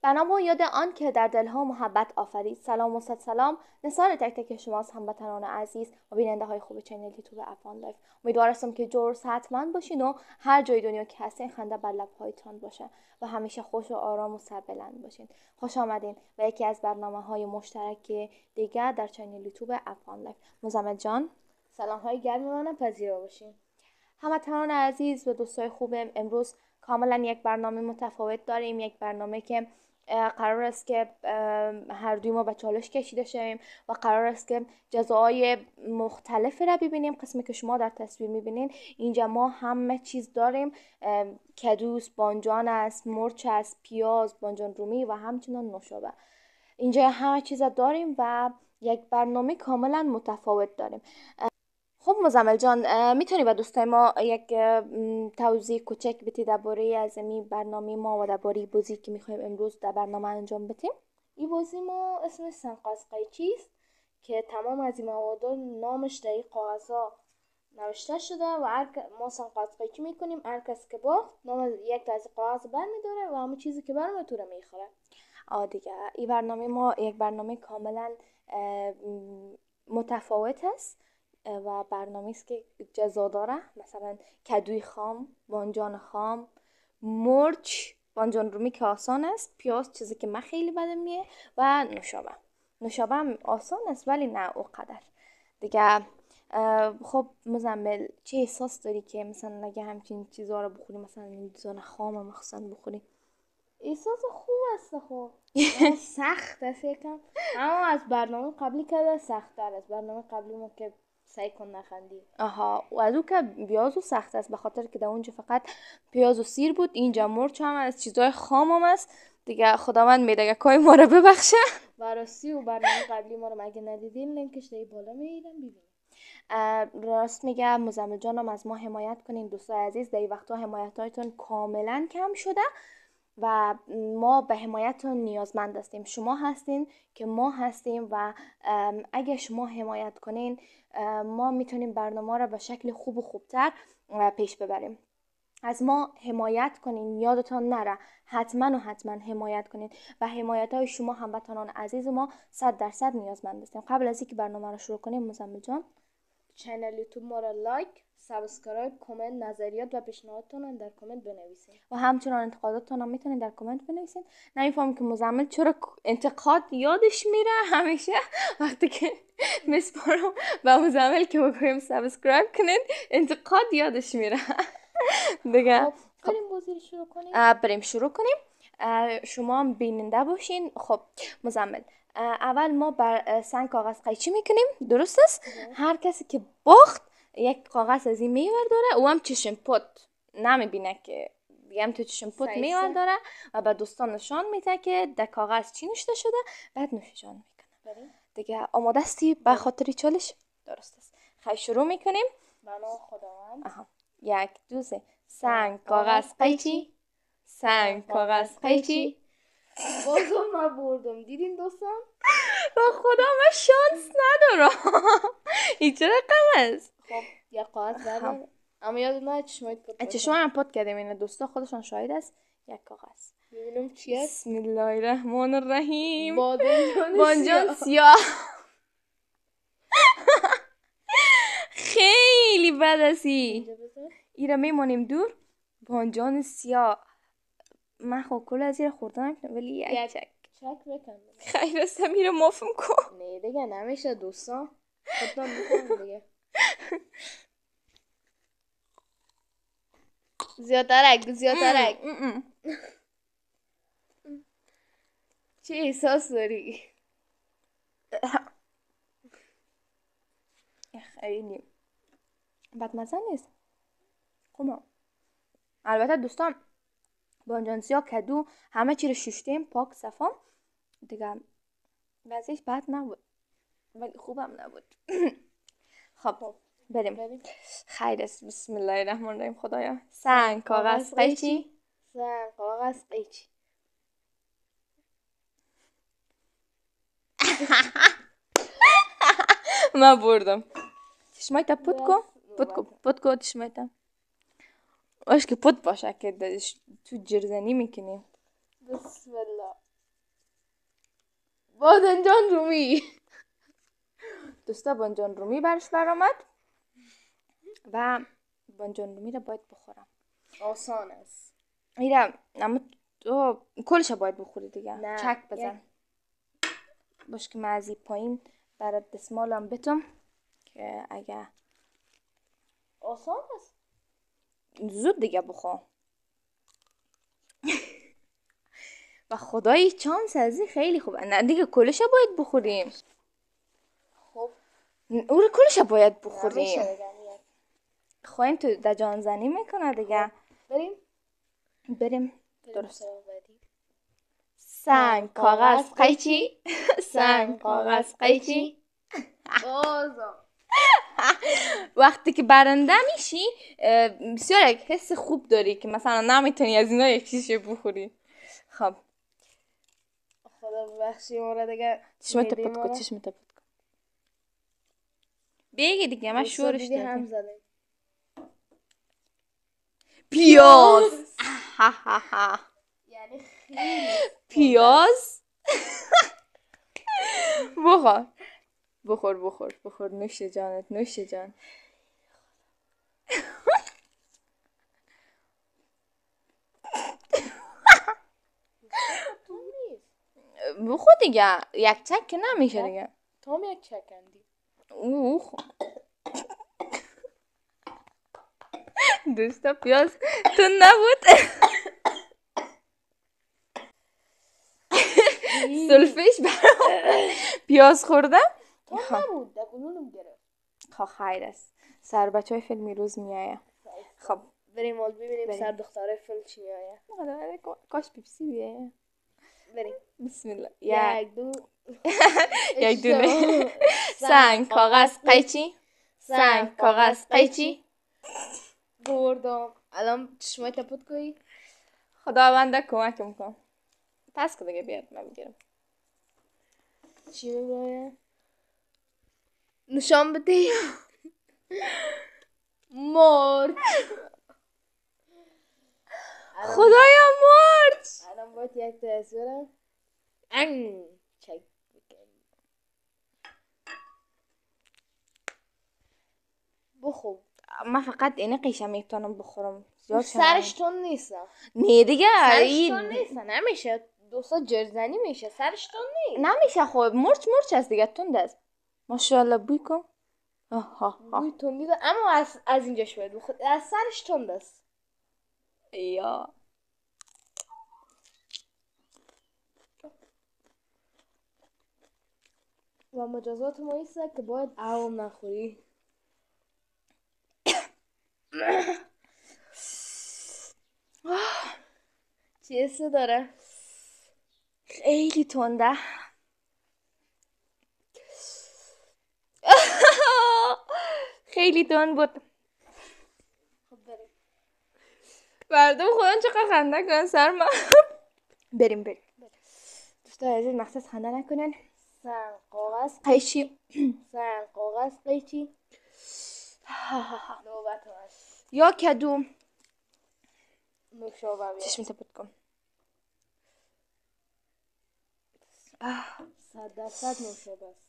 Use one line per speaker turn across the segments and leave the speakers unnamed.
بنام و یاد آن که در دلها محبت آفرید. سلام و صد سلام نثار تک تک شماست هموطنان عزیز و بیننده های خوب چنل یوتیوب افغان لایف. امیدوارم که جور صحتمند باشین و هر جای دنیا که هستین خنده بر لب‌هایتان باشه و همیشه خوش و آرام و سربلند باشین. خوش آمدین و یکی از برنامه‌های مشترک دیگر در چنل یوتیوب افغان لایف. مزمل جان،
سلام‌های گرم من پذیرا باشین.
هموطنان عزیز و دوستای خوبم، امروز کاملا یک برنامه متفاوت داریم. یک برنامه که قرار است که هر دوی ما به چالش کشیده شویم و قرار است که جزاهای مختلفی را ببینیم. قسمی که شما در تصویر میبینین اینجا ما همه چیز داریم. کدوس، بانجان است، مرچ است، پیاز، بانجان رومی و همچنان نوشابه. اینجا همه چیز داریم و یک برنامه کاملا متفاوت داریم. خب مزمل جان، میتونی به دوستای ما یک توضیح کوچک بدی درباره از این برنامه ما و درباره بازی که میخوایم امروز در برنامه انجام بدیم؟
این بازی ما اسمش سنقاس قیچی است که تمام از این مواد نامش در این کاغذها نوشته شده و ما سنقاس قیچی میکنیم. هر کس که باخت نام یک تا از کاغذ برمیداره و همون چیزی که برمیتونه میخوره.
دیگه این برنامه ما یک برنامه کاملا متفاوت است و برنامه است که جزا داره. مثلا کدوی خام، بانجان خام، مرچ، بانجان رومی که آسان است، پیاز چیزی که من خیلی بدم میه و نوشابه هم آسان است ولی نه اونقدر دیگه. خب مزمل چه احساس داری که مثلا اگه همچین چیزا رو بخوری، مثلا بانجان خام مخصوصا بخوری؟
احساس خوب است. خب سخت است یکم، اما از برنامه قبلی که سخت‌تر است. برنامه قبلی ما که سعی کن نخندی.
و از او که پیاز سخت است، به خاطر که در اونجا فقط پیاز و سیر بود، اینجا مرچ هم از چیزای خام هم است دیگه. خداوند میدگکای ما رو ببخشه.
بررسی و برنامه قبلی ما رو مگه ندیدین؟ لینکش در بالا میدم ببینید.
راست میگه مزمل جانم، از ما حمایت کنین دوستای عزیز. در این وقتا حمایتاتون کاملا کم شده و ما به حمایتتون نیازمند هستیم. شما هستین که ما هستیم و اگه شما حمایت کنین ما میتونیم برنامه را به شکل خوب و خوبتر پیش ببریم. از ما حمایت کنین، یادتان نره حتما حمایت کنین و حمایت های شما هموطنان عزیز ما 100% نیازمند هستیم. قبل از اینکه برنامه را شروع کنیم مزمل جان،
چنل یوتیوب ما را لایک، سابسکرایب، کامنت، نظریات و پیشنهاداتتون در کامنت بنویسین
و همچنان انتقاداتتون هم میتونین در کامنت بنویسین. نمیفهمم که مزمل چرا انتقاد یادش میره همیشه وقتی که میسپارم به مزمل که بگویم سابسکرایب کنین، انتقاد یادش میره دیگه.
بریم بازی رو شروع کنیم.
بریم شروع کنیم. شما هم بیننده باشین. خب مزمل، اول ما بر سنگ کاغذ قیچی میکنیم، درست است؟ هر کسی که باخت یک کاغذ از این میور داره، او هم چشم پت نمیبینه که هم تو چشم پت میور داره و به دوستان نشان میده که در کاغذ چی نوشته شده، بعد نوشجان میکنه دیگه. آماده هستی به خاطر چالش؟ درست است. خیلی شروع میکنیم.
بنا خداوند.
1 2 3 سنگ کاغذ قیچی، سنگ کاغذ قیچی.
بازم من بردم، دیدین دوستان؟
با خدا من شانس ندارم. این چه رقم است؟
خب یک کاغذ بردم، اما یاد نه چشمایت پت
چشم هم پت کردیم. این دوستا خودشان شاهد است. یک کاغذ.
ببینم چی است.
بسم الله الرحمن الرحیم.
بانجان
سیاه. خیلی بد هستی. این را میمانیم دور. بانجان سیاه. من خب کل از این خوردم ولی یک چک
بکن.
خیر است، میره مافم کن.
نه دیگه نمیشه دوستان، خودم میکنم دیگه. زیادترک چه احساس داری؟
خیلی بدمزه نیست. خب البته دوستان بانجان سیاه، کدو، همه چی رو شوشتیم پاک صفا دیگه. وضعیش بد نبود ولی خوبم نبود. خب بریم. خیر است. بسم الله الرحمن الرحیم. خدایا. سنگ کاغذ قیچی،
سنگ کاغذ قیچی.
من بردم. چشمایتا پت کو چشمایتا اش که پت باشه که تو جرزنی میکنی.
بسم الله. بادنجان رومی.
دوستا بانجان رومی برش برآمد و بانجان رومی رو باید بخورم.
آسان است.
میرم اما تو کلش باید بخوری دیگه.
نه.
چک بزن باش که من از این پایین برات دستمالم بتم که اگه
آسان است.
زود دیگه بخور. و خدای چانس ازی خیلی خوبه. نه دیگه کلش باید بخوریم.
خب
او رو کلش باید
نمیشه
بخوریم.
بگم.
خواهیم تو در جان زنی میکنه دیگه. بریم. درست. سنگ کاغذ قیچی. سنگ کاغذ قیچی. وقتی که برنده میشی بسیار یک حس خوب داری که مثلا نمیتونی از اینا یک چیزی بخوری. خب
خدا ببخشی ما را دیگه.
چشمت پد کن. بگی دیگه من شورش
هم
دادم.
زدیم.
پیاز.
یعنی خیلی
پیاز. بخور نوش جانت. نوش جان. بخور دیگه. یک چک که نمیشه دیگه.
تو هم یک چکندی.
دوستا پیاز تو نبود. سلفش برام پیاز خوردم.
تو نبود دقیقونم گرفت.
خیر است. سر بچه های فیلمی روز میایه. خب
بریم مال ببینیم سر دختره فیلم چی میایه.
کاش پیپسی بیایه.
بریم.
بسم الله.
یک
دونه. سنگ کاغذ قیچی. سنگ کاغذ قیچی.
بردم. الان چشمای تپود کنی.
خداونده کمکم کن. پس که دیگه بیاد من میگیرم.
چی میگه؟ نشان بده. مرد.
خدایا مرد.
الان باید یک تصویرم چک بکنی. بخور.
من فقط این قیشم میتونم بخورم.
سرش تون نیستم.
نه دیگه.
سرش تون نیست. نمیشه. دوستا جرزنی میشه. سرش تون نیست.
نمیشه. خب مرچ هست دیگه. تند است. ماشاءالله بوی کن.
بوی تندی داره اما از اینجاش باید بخور. از سرش تند است.
یا
و مجازات ما ایسته که باید عوام نخوری. چی حسه داره؟
خیلی تنده. خیلی تند بود.
خب بریم.
مردم خودن چقدر خنده کنن سر من. بریم. دوستان عزیز مقصد خنده نکنن.
سنگ کاغذ
قیچی.
سنگ کاغذ قیچی. نوبت هست.
یا کدو.
نوشابه بیاد.
چشم تپید کن.
100% نوشابه است.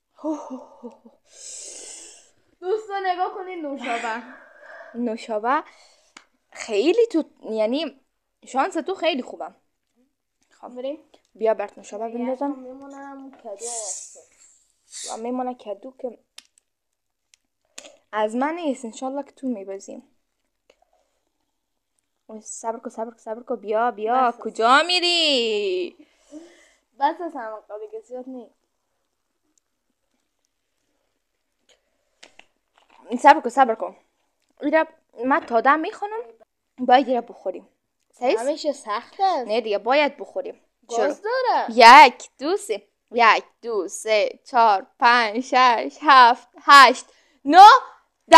دوستان نگاه کنید
نوشابه خیلی تو یعنی شانس تو خیلی خوبه.
خب بریم.
بیا برات نوشابه بندازم.
میمونم کدو واسه.
و میمونه کدو که از من نیست. انشالله که تو میبازیم. صبر کن. بیا کجا میری؟
بس از همه دیگه زیاد نیست.
صبر کن. ایرا من تاده میخونم. باید ایرا بخوریم.
همیشه سخت است.
نه دیگه باید بخوریم.
گاز داره.
1 2 3 4 5 6 7 8 9 10.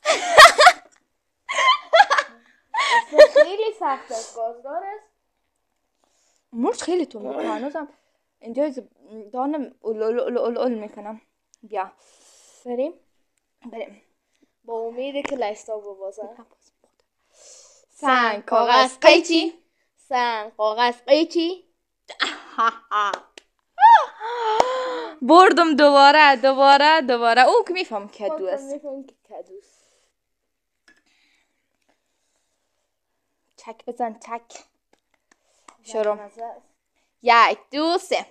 خیلی سخت است. گاز داره.
مرچ خیلی تو میکنم. هنوزم اینجا دانم اول میکنم. بیا
بریم.
با
امید که لایستا ببازن.
سنگ کاغذ قیچی.
سنگ کاغذ قیچی.
بردم دوباره او که میفهم کدو است.
میفهم که کدوست.
چک بزن چک. شروع.
مزه است.
1 2 3.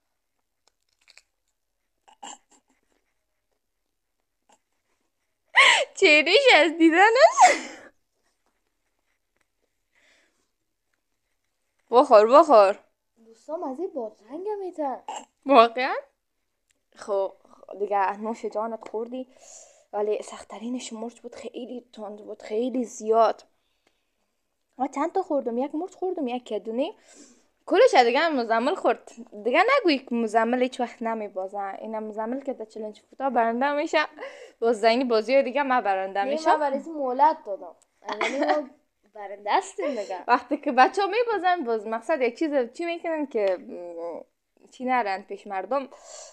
چهرهش از دیدنش. بخور
دوستان مزه بادرنگ هم میتن.
واقعا. خب دیگه نوش جانت خوردی، ولی سخت‌ترینش مرچ بود، خیلی تند بود، خیلی زیاد. ما چند تا خوردم، یک مرچ خوردم، یک کدونی، کلش دیگه مزمل خورد. دیگه نگویی که مزمل هیچ وقت نمیبازه. این مزمل که در چلنج فوتا برنده میشه، باز این بازی دیگه ما برنده میشه.
من برای مولد دادم، یعنی ما برنده هستیم دیگه.
وقتی که بچه ها میبازن، باز مقصد یک چیز چی میکنن که چی نرن پیش مردم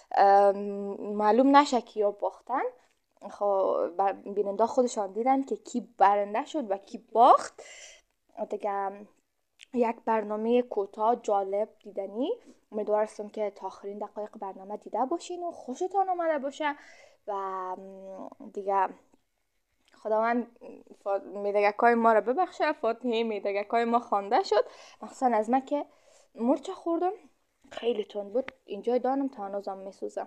معلوم نشه که یا باختن. خب بیننده خودشان دیدن که کی برنده شد و کی باخت. دیگه یک برنامه کوتاه جالب دیدنی. امیدوارم که تا آخرین دقایق برنامه دیده باشین و خوشتان آمده باشه. و دیگه خداوند میدگکای ما رو ببخشه، فاتحه میدگکای ما خوانده شد. مخصوصا از من که مرچ خوردم خیلی تند بود، اینجای دانم تا هنوزم میسوزه.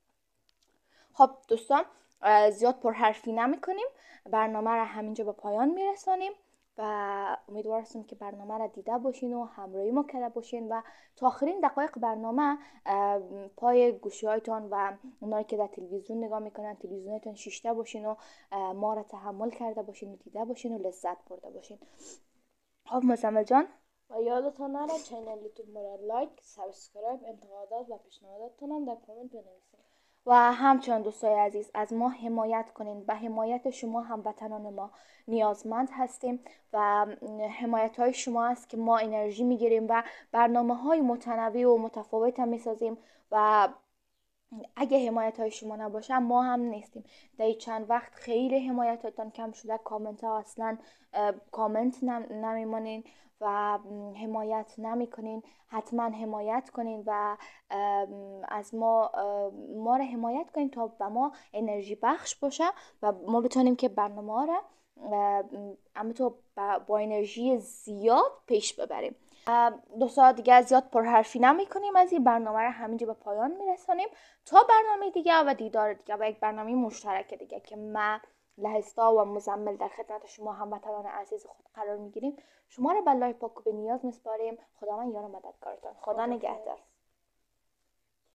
خب دوستان زیاد پرحرفی نمی کنیم، برنامه را همینجا به پایان میرسانیم و امیدوارم که برنامه را دیده باشین و همراهی ما کرده باشین و تا آخرین دقایق برنامه پای گوشی هایتان و اونایی که در تلویزیون نگاه میکنن تلویزیونتون شیشته باشین و ما را تحمل کرده باشین و دیده باشین و لذت برده باشین. خب مزمل جان،
و یادتان نره چینل یوتیوب ما را لایک، سابسکرایب، انتقادات و پیشنهاداتتون هم در کامنت بنویسید.
و همچنان دوستای عزیز از ما حمایت کنین. به حمایت شما هموطنان ما نیازمند هستیم و حمایت های شما است که ما انرژی میگیریم و برنامه های متنوع و متفاوت هم میسازیم و اگه حمایت های شما نباشه ما هم نیستیم. در چند وقت خیلی حمایتاتون کم شده، کامنت ها اصلا کامنت نمیمونین و حمایت نمی کنین. حتما حمایت کنین و از ما را حمایت کنین تا به ما انرژی بخش باشه و ما بتونیم که برنامه ها را همینطور با انرژی زیاد پیش ببریم. دوستان دیگه زیاد پرحرفی نمی کنیم، از این برنامه را همینجا به پایان میرسانیم تا برنامه دیگه و دیدار دیگه و یک برنامه مشترک دیگه که ما لهستا و مزمل در خدمت شما هموطنان عزیز خود قرار میگیریم. شما را به الله پاک و به نیاز میسپاریم. خداوند یار و مددگارتان. خدا نگهدار.